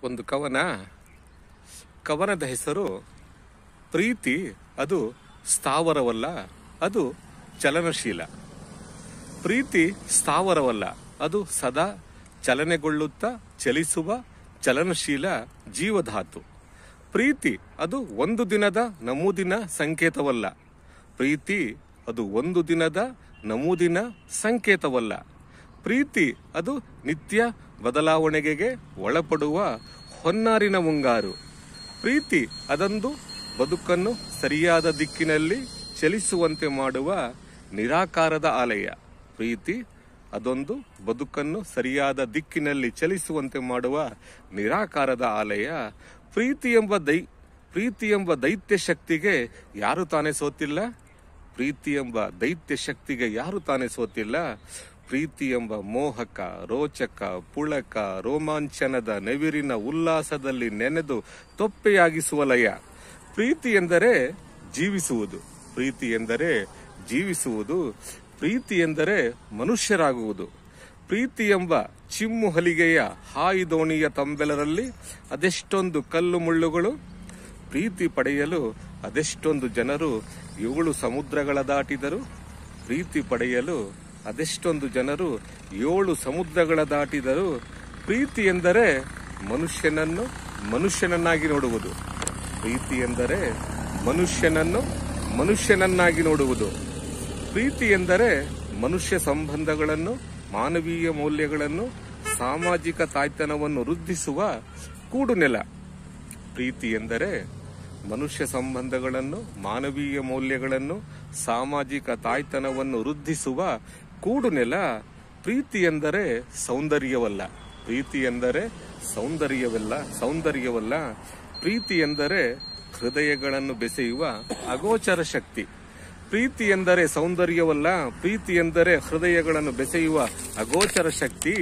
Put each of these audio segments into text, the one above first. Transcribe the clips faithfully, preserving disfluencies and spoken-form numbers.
ಒಂದು ಕವನ ಕವನದ ಹೆಸರು ಪ್ರೀತಿ. ಅದು ಸ್ಥಾವರವಲ್ಲ, ಅದು ಚಲನಶೀಲ. ಪ್ರೀತಿ ಸ್ಥಾವರವಲ್ಲ, ಅದು ಸದಾ ಚಲನೆಗೊಳ್ಳುತ್ತಾ ಚಲಿಸುವ ಚಲನಶೀಲ ಜೀವಧಾತು. ಪ್ರೀತಿ ಅದು ಒಂದು ದಿನದ ನಮೂದಿನ ಸಂಕೇತವಲ್ಲ. ಪ್ರೀತಿ ಅದು ಒಂದು ದಿನದ ನಮೂದಿನ ಸಂಕೇತವಲ್ಲ. ಪ್ರೀತಿ ಅದು ನಿತ್ಯ ಬದಲಾವಣೆಗೆ ಒಳಪಡುವ ಹೊನ್ನಾರಿನ ಮುಂಗಾರು. ಪ್ರೀತಿ ಅದೊಂದು ಬದುಕನ್ನು ಸರಿಯಾದ ದಿಕ್ಕಿನಲ್ಲಿ ಚಲಿಸುವಂತೆ ಮಾಡುವ ನಿರಾಕಾರದ ಆಲಯ. ಪ್ರೀತಿ ಅದೊಂದು ಬದುಕನ್ನು ಸರಿಯಾದ ದಿಕ್ಕಿನಲ್ಲಿ ಚಲಿಸುವಂತೆ ಮಾಡುವ ನಿರಾಕಾರದ ಆಲಯ. ಪ್ರೀತಿ ಎಂಬ ದೈ ಪ್ರೀತಿ ಎಂಬ ದೈತ್ಯ ಶಕ್ತಿಗೆ ಯಾರು ತಾನೇ ಸೋತಿಲ್ಲ? ಪ್ರೀತಿ ಎಂಬ ದೈತ್ಯ ಶಕ್ತಿಗೆ ಯಾರು ತಾನೇ ಸೋತಿಲ್ಲ? ಪ್ರೀತಿ ಎಂಬ ಮೋಹಕ, ರೋಚಕ, ಪುಳಕ, ರೋಮಾಂಚನದ ನೆವಿರಿನ ಉಲ್ಲಾಸದಲ್ಲಿ ನೆನೆದು ತೊಪ್ಪೆಯಾಗಿಸುವ ಲಯ. ಪ್ರೀತಿ ಎಂದರೆ ಜೀವಿಸುವುದು. ಪ್ರೀತಿ ಎಂದರೆ ಜೀವಿಸುವುದು. ಪ್ರೀತಿ ಎಂದರೆ ಮನುಷ್ಯರಾಗುವುದು. ಪ್ರೀತಿ ಎಂಬ ಚಿಮ್ಮು ಹಲಿಗೆಯ ಹಾಯಿ ದೋಣಿಯ ತಂಬೆಲರಲ್ಲಿ ಅದೆಷ್ಟೊಂದು ಕಲ್ಲು ಮುಳ್ಳುಗಳು. ಪ್ರೀತಿ ಪಡೆಯಲು ಅದೆಷ್ಟೊಂದು ಜನರು ಏಳು ಸಮುದ್ರಗಳ ದಾಟಿದರು. ಪ್ರೀತಿ ಪಡೆಯಲು ಅದೆಷ್ಟೊಂದು ಜನರು ಏಳು ಸಮುದ್ರಗಳ ದಾಟಿದರು. ಪ್ರೀತಿ ಎಂದರೆ ಮನುಷ್ಯನನ್ನು ಮನುಷ್ಯನನ್ನಾಗಿ ನೋಡುವುದು. ಪ್ರೀತಿ ಎಂದರೆ ಮನುಷ್ಯನನ್ನು ಮನುಷ್ಯನನ್ನಾಗಿ ನೋಡುವುದು. ಪ್ರೀತಿ ಎಂದರೆ ಮನುಷ್ಯ ಸಂಬಂಧಗಳನ್ನು, ಮಾನವೀಯ ಮೌಲ್ಯಗಳನ್ನು, ಸಾಮಾಜಿಕ ತಾಯ್ತನವನ್ನು ವೃದ್ಧಿಸುವ ಕೂಡು ನೆಲ. ಪ್ರೀತಿ ಎಂದರೆ ಮನುಷ್ಯ ಸಂಬಂಧಗಳನ್ನು, ಮಾನವೀಯ ಮೌಲ್ಯಗಳನ್ನು, ಸಾಮಾಜಿಕ ತಾಯ್ತನವನ್ನು ವೃದ್ಧಿಸುವ ಕೂಡು ನೆಲ. ಪ್ರೀತಿ ಎಂದರೆ ಸೌಂದರ್ಯವಲ್ಲ. ಪ್ರೀತಿ ಎಂದರೆ ಸೌಂದರ್ಯವಲ್ಲ ಸೌಂದರ್ಯವಲ್ಲ ಪ್ರೀತಿ ಎಂದರೆ ಹೃದಯಗಳನ್ನು ಬೆಸೆಯುವ ಅಗೋಚರ ಶಕ್ತಿ. ಪ್ರೀತಿ ಎಂದರೆ ಸೌಂದರ್ಯವಲ್ಲ, ಪ್ರೀತಿ ಎಂದರೆ ಹೃದಯಗಳನ್ನು ಬೆಸೆಯುವ ಅಗೋಚರ ಶಕ್ತಿ.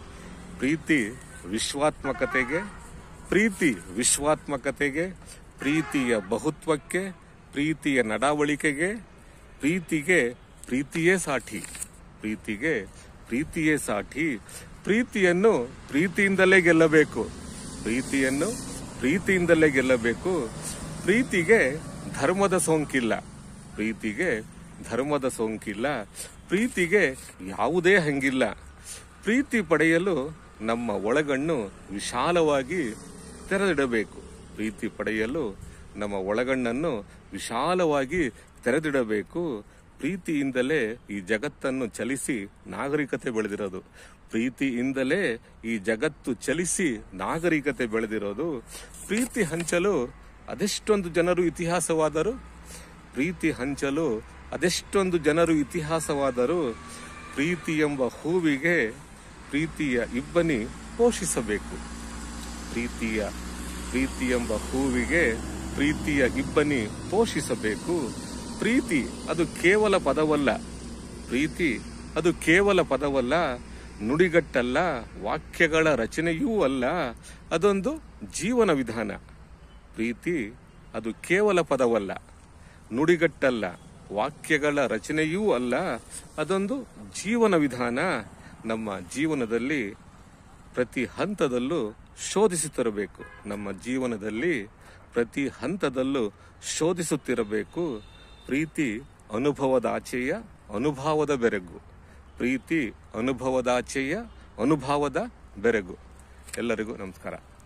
ಪ್ರೀತಿ ವಿಶ್ವಾತ್ಮಕತೆಗೆ ಪ್ರೀತಿ ವಿಶ್ವಾತ್ಮಕತೆಗೆ ಪ್ರೀತಿಯ ಬಹುತ್ವಕ್ಕೆ, ಪ್ರೀತಿಯ ನಡಾವಳಿಕೆಗೆ, ಪ್ರೀತಿಗೆ ಪ್ರೀತಿಯೇ ಸಾಠಿ. ಪ್ರೀತಿಗೆ ಪ್ರೀತಿಯೇ ಸಾಠಿ. ಪ್ರೀತಿಯನ್ನು ಪ್ರೀತಿಯಿಂದಲೇ ಗೆಲ್ಲಬೇಕು. ಪ್ರೀತಿಯನ್ನು ಪ್ರೀತಿಯಿಂದಲೇ ಗೆಲ್ಲಬೇಕು. ಪ್ರೀತಿಗೆ ಧರ್ಮದ ಸೋಂಕಿಲ್ಲ. ಪ್ರೀತಿಗೆ ಧರ್ಮದ ಸೋಂಕಿಲ್ಲ. ಪ್ರೀತಿಗೆ ಯಾವುದೇ ಹಂಗಿಲ್ಲ. ಪ್ರೀತಿ ಪಡೆಯಲು ನಮ್ಮ ಒಳಗಣ್ಣು ವಿಶಾಲವಾಗಿ ತೆರೆದಿಡಬೇಕು. ಪ್ರೀತಿ ಪಡೆಯಲು ನಮ್ಮ ಒಳಗಣ್ಣನ್ನು ವಿಶಾಲವಾಗಿ ತೆರೆದಿಡಬೇಕು. ಪ್ರೀತಿಯಿಂದಲೇ ಈ ಜಗತ್ತನ್ನು ಚಲಿಸಿ ನಾಗರಿಕತೆ ಬೆಳೆದಿರೋದು. ಪ್ರೀತಿಯಿಂದಲೇ ಈ ಜಗತ್ತು ಚಲಿಸಿ ನಾಗರಿಕತೆ ಬೆಳೆದಿರೋದು. ಪ್ರೀತಿ ಹಂಚಲು ಅದೆಷ್ಟೊಂದು ಜನರು ಇತಿಹಾಸವಾದರು. ಪ್ರೀತಿ ಹಂಚಲು ಅದೆಷ್ಟೊಂದು ಜನರು ಇತಿಹಾಸವಾದರು. ಪ್ರೀತಿ ಎಂಬ ಹೂವಿಗೆ ಪ್ರೀತಿಯ ಇಬ್ಬನಿ ಪೋಷಿಸಬೇಕು. ಪ್ರೀತಿಯ ಪ್ರೀತಿ ಎಂಬ ಹೂವಿಗೆ ಪ್ರೀತಿಯ ಇಬ್ಬನಿ ಪೋಷಿಸಬೇಕು. ಪ್ರೀತಿ ಅದು ಕೇವಲ ಪದವಲ್ಲ. ಪ್ರೀತಿ ಅದು ಕೇವಲ ಪದವಲ್ಲ, ನುಡಿಗಟ್ಟಲ್ಲ, ವಾಕ್ಯಗಳ ರಚನೆಯೂ ಅಲ್ಲ. ಅದೊಂದು ಜೀವನ ವಿಧಾನ. ಪ್ರೀತಿ ಅದು ಕೇವಲ ಪದವಲ್ಲ, ನುಡಿಗಟ್ಟಲ್ಲ, ವಾಕ್ಯಗಳ ರಚನೆಯೂ ಅಲ್ಲ. ಅದೊಂದು ಜೀವನ ವಿಧಾನ. ನಮ್ಮ ಜೀವನದಲ್ಲಿ ಪ್ರತಿ ಹಂತದಲ್ಲೂ ಶೋಧಿಸುತ್ತಿರಬೇಕು. ನಮ್ಮ ಜೀವನದಲ್ಲಿ ಪ್ರತಿ ಹಂತದಲ್ಲೂ ಶೋಧಿಸುತ್ತಿರಬೇಕು. ಪ್ರೀತಿ ಅನುಭವದಾಚೆಯ ಅನುಭವದ ಬೆರಗು. ಪ್ರೀತಿ ಅನುಭವದಾಚೆಯ ಅನುಭವದ ಬೆರಗು. ಎಲ್ಲರಿಗೂ ನಮಸ್ಕಾರ.